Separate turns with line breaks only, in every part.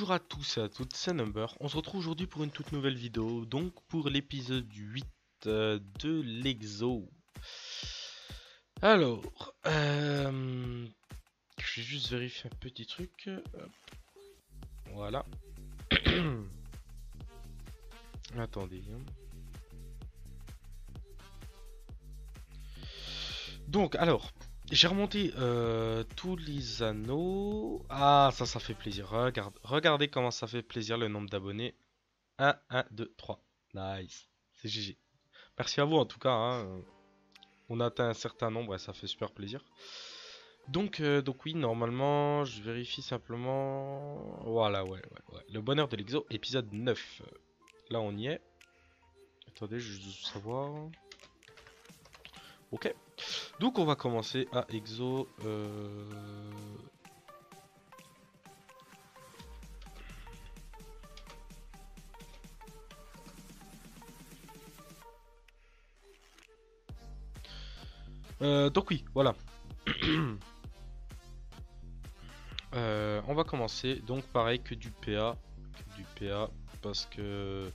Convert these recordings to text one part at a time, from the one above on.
Bonjour à tous et à toutes, c'est Number. On se retrouve aujourd'hui pour une toute nouvelle vidéo, donc pour l'épisode 8 de l'Exo. Alors, je vais juste vérifier un petit truc. Hop, voilà. Attendez. Donc, alors, j'ai remonté tous les anneaux. Ah, ça fait plaisir. Regardez comment ça fait plaisir le nombre d'abonnés. 1, 1, 2, 3. Nice. C'est GG. Merci à vous en tout cas, hein. On a atteint un certain nombre et ça fait super plaisir. Donc oui, normalement, je vérifie simplement. Voilà, ouais. Le bonheur de l'exo, épisode 9. Là, on y est. Attendez, je veux savoir. Ok. Donc, on va commencer à exo. Donc oui, voilà. On va commencer. Donc pareil que du PA. Parce que...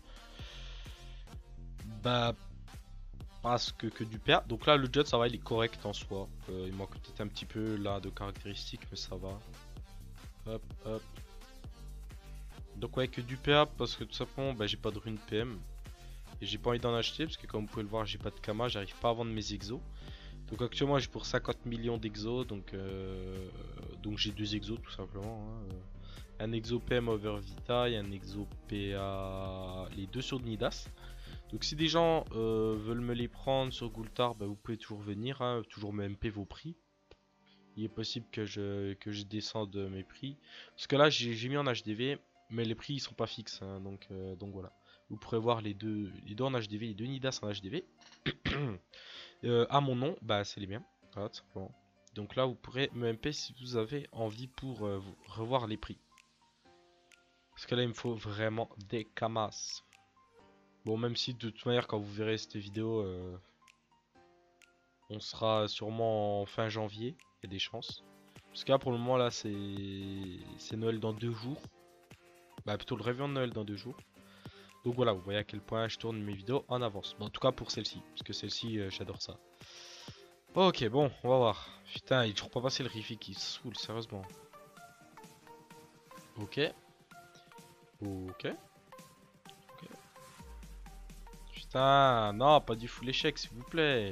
Bah... Parce que du PA. Donc là, le jet, ça va, il est correct en soi. Il manque peut-être un petit peu là de caractéristiques, mais ça va. Hop, hop. Donc ouais, que du PA parce que tout simplement, bah, j'ai pas de rune PM. Et j'ai pas envie d'en acheter parce que comme vous pouvez le voir, j'ai pas de Kama, j'arrive pas à vendre mes exos. Donc actuellement, j'ai pour 50 millions d'exos, donc j'ai deux exos tout simplement, hein. Un exo PM over Vita et un exo PA, les deux sur Nidas. Donc si des gens veulent me les prendre sur Gultar, bah, vous pouvez toujours venir, hein, toujours me MP vos prix. Il est possible que je descende mes prix. Parce que là j'ai mis en HDV, mais les prix ils sont pas fixes, hein, donc voilà. Vous pourrez voir les deux en HDV, les deux Nidas en HDV. À mon nom, bah c'est les miens. Voilà, tout simplement. Donc là vous pourrez me MP si vous avez envie pour revoir les prix. Parce que là il me faut vraiment des camas. Bon, même si de toute manière quand vous verrez cette vidéo, on sera sûrement en fin janvier, il y a des chances. Parce que là pour le moment là c'est Noël dans 2 jours. Bah plutôt le réveillon de Noël dans 2 jours. Donc voilà, vous voyez à quel point je tourne mes vidéos en avance. Bon, en tout cas pour celle-ci, parce que celle-ci j'adore ça. Ok, bon, on va voir. Putain, il est toujours pas passé le Rifi qui saoule, sérieusement. Ok. Ok. Ok. Putain, non, pas du full échec, s'il vous plaît.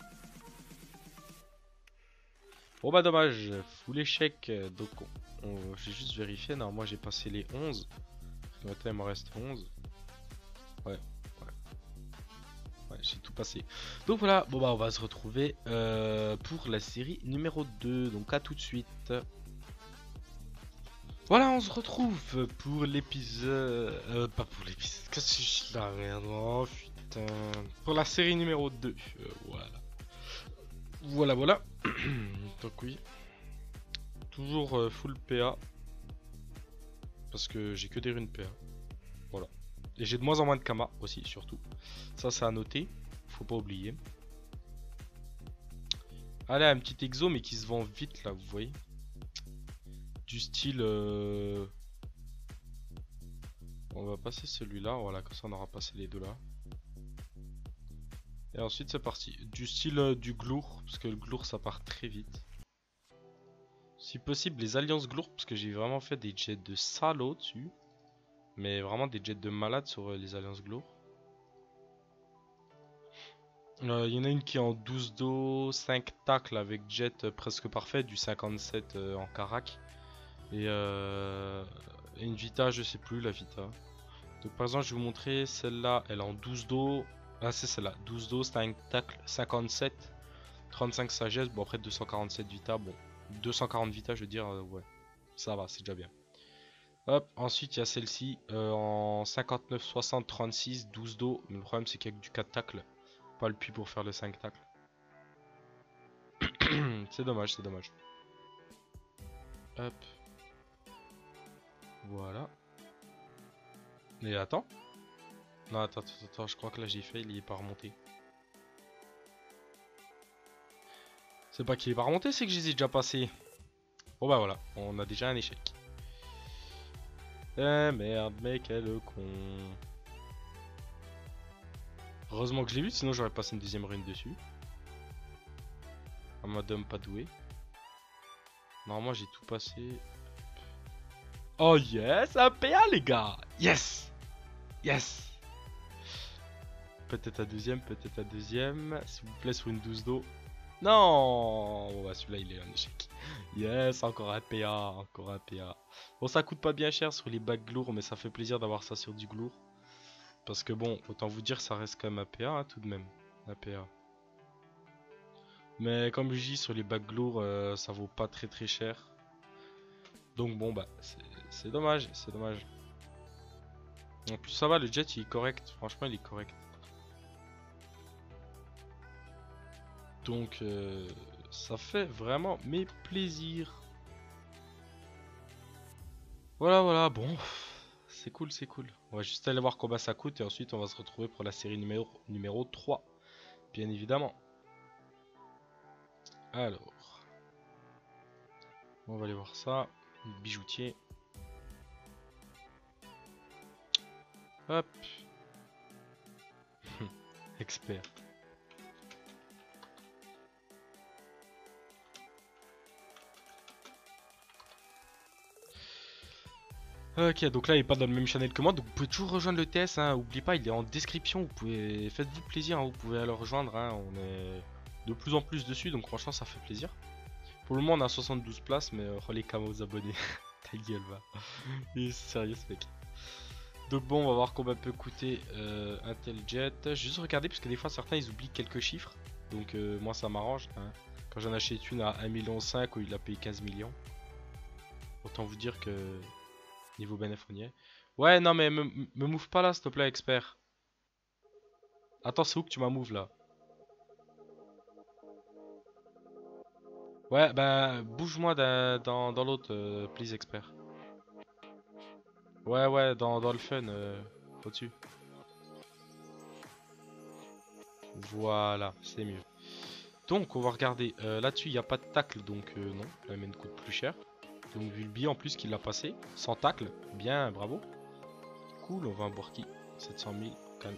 Bon bah dommage, full échec. Donc j'ai juste vérifié. Non, moi j'ai passé les 11. Parce que maintenant il me reste 11. Ouais, ouais, j'ai tout passé. Donc voilà, bon bah on va se retrouver pour la série numéro 2. Donc à tout de suite. Voilà, on se retrouve pour l'épisode... pas pour l'épisode... Qu'est-ce que je la merde, oh putain... Pour la série numéro 2. Voilà. Voilà. Donc oui. Toujours full PA. Parce que j'ai que des runes PA. Voilà. Et j'ai de moins en moins de Kama aussi, surtout. Ça, c'est à noter. Faut pas oublier. Allez, un petit exo, mais qui se vend vite, là, vous voyez. Du style... On va passer celui-là. Voilà, comme ça, on aura passé les deux là. Et ensuite c'est parti. Du style du Glour, parce que le Glour ça part très vite. Si possible les alliances Glour, parce que j'ai vraiment fait des jets de salaud dessus. Mais vraiment des jets de malade sur les alliances Glour. Il y en a une qui est en 12 dos, 5 tacles avec jet presque parfait, du 57 en carac. Et une Vita, je sais plus la Vita. Donc par exemple je vais vous montrer celle-là, elle est en 12 dos. Ah c'est celle-là, 12 dos, 5 tacles, 57. 35 sagesse, bon après 247 vita, bon 240 vita je veux dire, ouais, ça va, c'est déjà bien. Hop, ensuite il y a celle-ci en 59, 60, 36, 12 dos, mais le problème c'est qu'il y a que du 4 tacles, pas le puits pour faire le 5 tacles. C'est dommage, c'est dommage. Hop, voilà. Et attends. Non, attends, je crois que là j'ai fait, il est pas remonté. C'est pas qu'il est pas remonté, c'est que je les ai déjà passés. Bon bah voilà, on a déjà un échec. Eh merde, mais quel con. Heureusement que je l'ai vu, sinon j'aurais passé une deuxième rune dessus. Un mode homme pas doué. Normalement j'ai tout passé. Oh yes, un PA les gars. Yes. Yes. Peut-être à deuxième, peut-être à deuxième. S'il vous plaît sur une 12 d'eau. Non. Bon bah celui-là il est un échec. Yes, encore un PA, encore un PA. Bon ça coûte pas bien cher sur les bacs glours, mais ça fait plaisir d'avoir ça sur du glour. Parce que bon, autant vous dire ça reste quand même un PA hein, tout de même. Un PA. Mais comme je dis sur les bacs glours, ça vaut pas très très cher. Donc bon bah c'est dommage, c'est dommage. En plus ça va, le jet il est correct, franchement il est correct. Donc ça fait vraiment mes plaisirs. Voilà voilà, bon, c'est cool, c'est cool. On va juste aller voir combien ça coûte et ensuite on va se retrouver pour la série numéro 3, bien évidemment. Alors, on va aller voir ça, bijoutier. Hop, expert. Ok, donc là il est pas dans le même channel que moi, donc vous pouvez toujours rejoindre le TS, hein. Oubliez pas, il est en description, vous pouvez, faites-vous plaisir, hein, vous pouvez aller le rejoindre, hein. On est de plus en plus dessus, donc franchement ça fait plaisir. Pour le moment on a 72 places, mais oh les camos abonnés, ta gueule va. Il est sérieux ce mec. Donc bon, on va voir combien peut coûter un tel jet. J'ai juste regardé parce que des fois certains ils oublient quelques chiffres, donc moi ça m'arrange, hein. Quand j'en achète une à 1,5 million où il a payé 15 millions, autant vous dire que niveau bénéf on y est. Ouais, non, mais me move pas là, s'il te plaît, expert. Attends, c'est où que tu m'as move là? Ouais, bah, bouge-moi dans l'autre, please, expert. Ouais, ouais, dans le fun, au-dessus. Voilà, c'est mieux. Donc, on va regarder. Là-dessus, il n'y a pas de tacle, donc non, la main coûte plus cher. Donc, vu le billet en plus qu'il a passé, sans tacle, bien, bravo. Cool, on va avoir qui? 700 000, calme.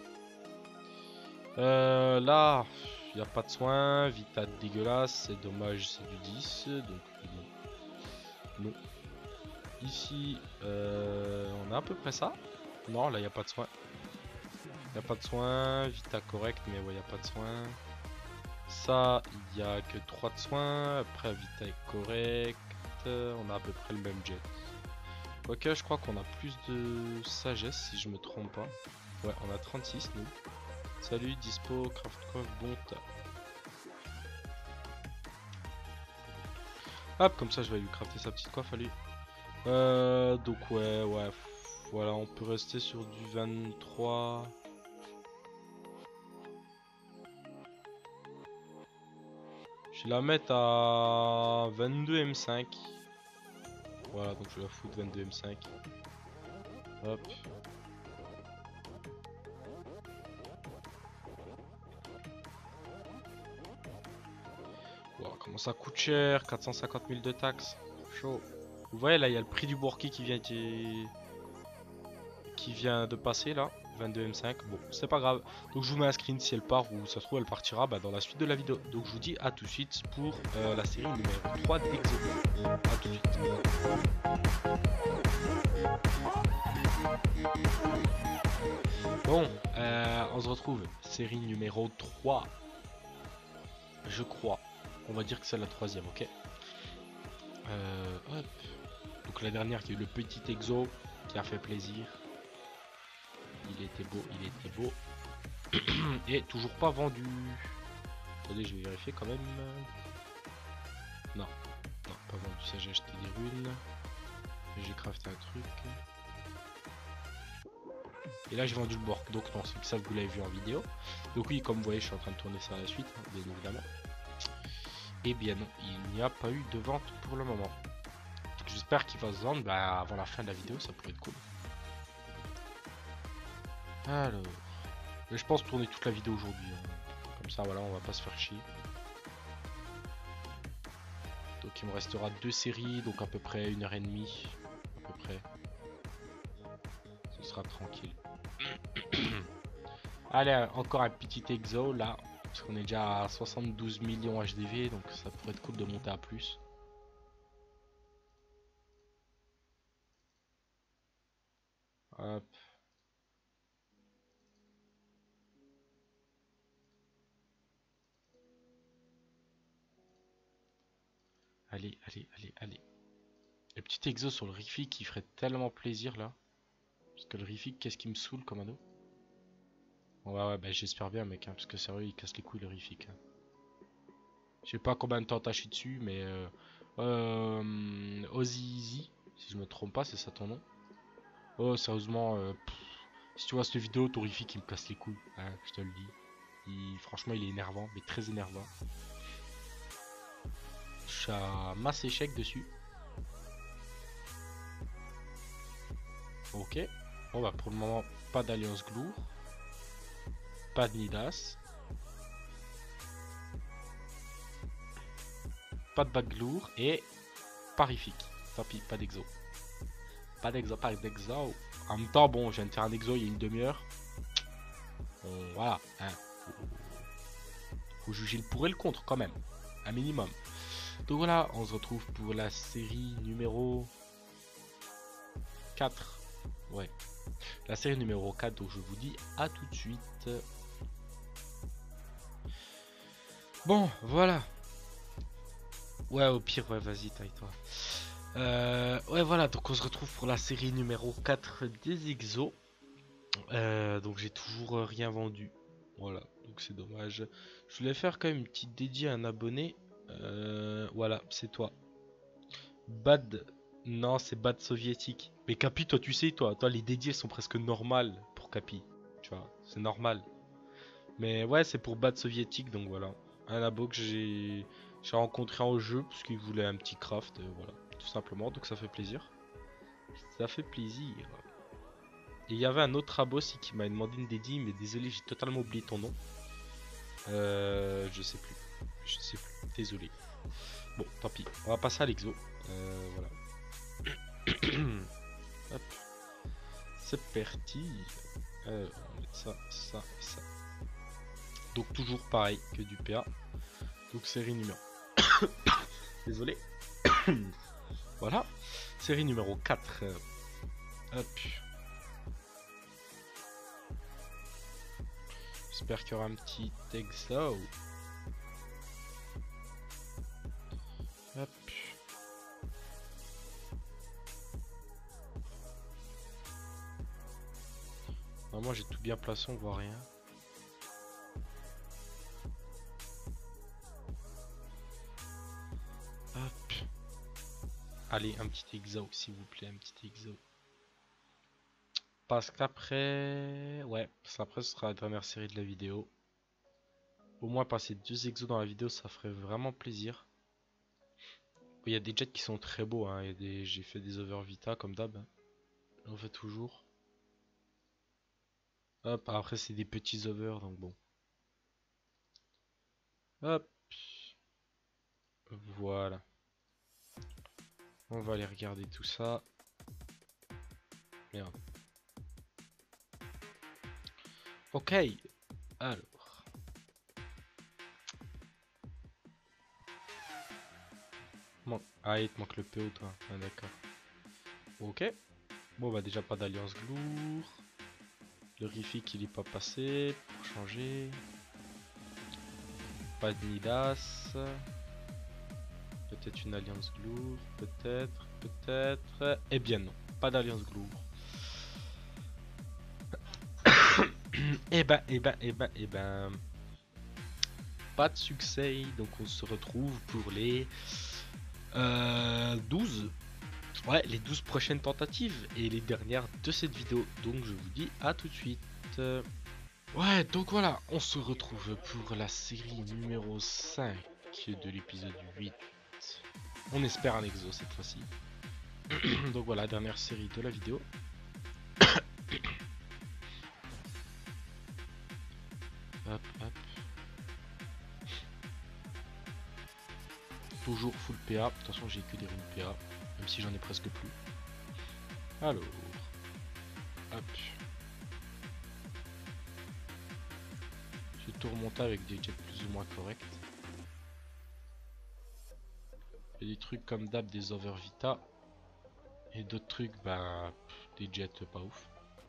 Là, il n'y a pas de soin, vita dégueulasse, c'est dommage, c'est du 10, donc non. Non. Ici, on a à peu près ça. Non, là, il n'y a pas de soin. Il n'y a pas de soin, vita correct, mais ouais, il n'y a pas de soin. Ça, il n'y a que 3 de soins, après vita est correct, on a à peu près le même jet. Quoique, je crois qu'on a plus de sagesse, si je me trompe pas. Ouais, on a 36, nous. Salut, dispo, craft coffre, bon tas. Hop, comme ça je vais lui crafter sa petite coiffe à lui. Donc ouais, voilà, on peut rester sur du 23. Je vais la mettre à 22 M5. Voilà, donc je vais la foutre 22 M5. Hop. Wow, comment ça coûte cher, 450 000 de taxes. Chaud. Vous voyez là, il y a le prix du Bourki qui vient de passer là. 22 M5. Bon, c'est pas grave. Donc je vous mets un screen si elle part ou ça se trouve elle partira dans la suite de la vidéo. Donc je vous dis à tout de suite pour la série numéro 3 d'Exo. A tout de suite. Bon, on se retrouve. Série numéro 3. Je crois. On va dire que c'est la troisième, ok. Hop. Donc la dernière qui est le petit exo qui a fait plaisir. Il était beau, il était beau. Et toujours pas vendu. Attendez, je vais vérifier quand même. Non, non, pas vendu. Ça, j'ai acheté des runes. J'ai crafté un truc. Et là, j'ai vendu le Bork. Donc, non, c'est que ça, vous l'avez vu en vidéo. Donc, oui, comme vous voyez, je suis en train de tourner ça à la suite, hein, bien évidemment. Et bien non, il n'y a pas eu de vente pour le moment. J'espère qu'il va se vendre avant la fin de la vidéo, ça pourrait être cool. Alors, je pense tourner toute la vidéo aujourd'hui. Hein. Comme ça, voilà, on va pas se faire chier. Donc il me restera 2 séries, donc à peu près 1h30. À peu près. sera tranquille. Allez, encore un petit exo là. Parce qu'on est déjà à 72 millions HDV, donc ça pourrait être cool de monter à plus. Hop. Allez, allez, allez, allez. Le petit exo sur le Rific qui ferait tellement plaisir là. Parce que le Rific, qu'est-ce qui me saoule comme ado? Ouais, ouais, bah j'espère bien, mec, hein, parce que sérieux, il casse les couilles le Rific. Hein. Je sais pas combien de temps t'as chié dessus, mais Ozzy, si je me trompe pas, c'est ça ton nom? Oh, sérieusement, si tu vois cette vidéo, ton Rific il me casse les couilles, hein, je te le dis. Franchement, il est énervant, mais très énervant. Je suis à masse échec dessus. Ok. Bon, bah pour le moment, pas d'alliance Glour. Pas de Nidas. Pas de Baglour et parifique. Tant pis, pas d'exo. Pas d'exo, pas d'exo. En même temps, bon, je viens de faire un exo il y a une demi-heure. Voilà, hein. Faut juger le pour et le contre quand même. Un minimum. Donc voilà, on se retrouve pour la série numéro 4. Ouais. La série numéro 4, donc je vous dis à tout de suite. Bon, voilà. Ouais, au pire, ouais, vas-y, taille-toi. Ouais, voilà, donc on se retrouve pour la série numéro 4 des exos. Donc j'ai toujours rien vendu. Voilà, donc c'est dommage. Je voulais faire quand même une petite dédiée à un abonné. Voilà, c'est toi. Bad. Non, c'est Bad soviétique. Mais Capi, toi, tu sais, toi, les dédiés sont presque normales pour Capi. Tu vois, c'est normal. Mais ouais, c'est pour Bad soviétique, donc voilà. Un abo que j'ai rencontré en jeu parce qu'il voulait un petit craft, voilà, tout simplement. Donc ça fait plaisir. Ça fait plaisir. Et il y avait un autre abo aussi qui m'a demandé une dédie, mais désolé, j'ai totalement oublié ton nom. Je sais plus. Je sais plus. Désolé. Bon, tant pis. On va passer à l'exo. Voilà. Hop. C'est parti. On va mettre ça, ça et ça. Donc toujours pareil que du PA. Donc série numéro. Désolé. Voilà. Série numéro 4. Hop. J'espère qu'il y aura un petit exo. Hop. Normalement j'ai tout bien placé, on voit rien. Hop. Allez, un petit exo s'il vous plaît, un petit exo. Parce qu'après... Ouais, parce qu'après ce sera la dernière série de la vidéo. Au moins passer 2 exos dans la vidéo, ça ferait vraiment plaisir. Il y a des jets qui sont très beaux, hein. J'ai fait des over vita comme d'hab. On fait toujours. Hop, après c'est des petits over, donc bon. Hop. Voilà. On va aller regarder tout ça. Merde. Ok. Alors. Bon. Ah, il te manque le PO, toi. Ah, d'accord. Ok. Bon, bah déjà pas d'alliance Glour. Le Rific il est pas passé. Pour changer. Pas de Nidas. Peut-être une alliance Glour. Peut-être. Peut-être. Eh bien non. Pas d'alliance Glour. Eh ben. Pas de succès. Donc on se retrouve pour les 12. Ouais, les 12 prochaines tentatives et les dernières de cette vidéo. Donc je vous dis à tout de suite. Ouais, donc voilà, on se retrouve pour la série numéro 5 de l'épisode 8. On espère un exo cette fois-ci. Donc voilà, dernière série de la vidéo. Hop, hop. Toujours full PA. De toute façon, j'ai que des runes PA. Même si j'en ai presque plus. Alors. Hop. J'ai tout remonté avec des jets plus ou moins corrects. Et des trucs comme d'hab, des overvita. Et d'autres trucs, bah, des jets pas ouf.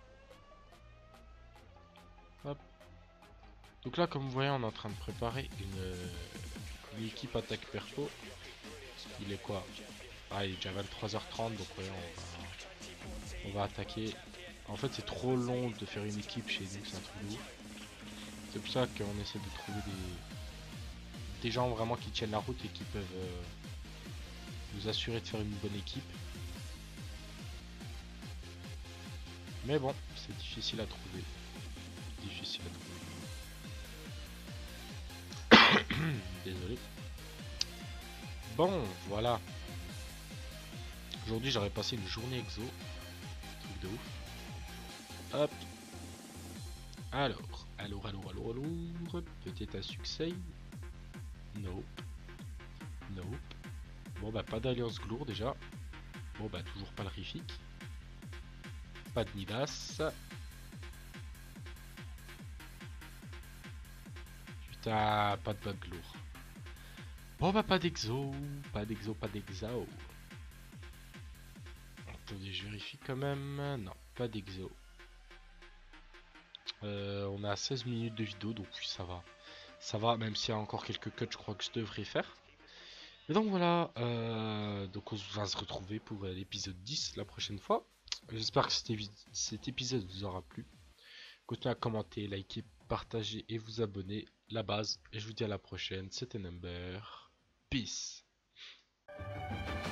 Hop. Donc là, comme vous voyez, on est en train de préparer une équipe attaque perpo. Il est quoi? Ah, il est déjà 23h30, donc ouais, on va attaquer. En fait, c'est trop long de faire une équipe chez nous, c'est un truc de ouf. C'est pour ça qu'on essaie de trouver des gens vraiment qui tiennent la route et qui peuvent nous assurer de faire une bonne équipe. Mais bon, c'est difficile à trouver. Difficile à trouver. Désolé. Bon, voilà. Aujourd'hui, j'aurais passé une journée exo. Truc de ouf. Hop. Alors. Peut-être un succès. Nope. Nope. Bon, bah, pas d'alliance glour déjà. Bon, bah, toujours pas le Rifik. Pas de Midas. Putain, pas de bug lourd. Bon, bah, pas d'exo. Pas d'exo. Attendez, je vérifie quand même. Non, pas d'exo. On a 16 minutes de vidéo, donc oui, ça va. Ça va, même s'il y a encore quelques cuts, je crois que je devrais faire. Et donc voilà, donc on va se retrouver pour l'épisode 10 la prochaine fois. J'espère que cet épisode vous aura plu. Continuez à commenter, liker, partager et vous abonner, la base. Et je vous dis à la prochaine, c'était Number. Peace.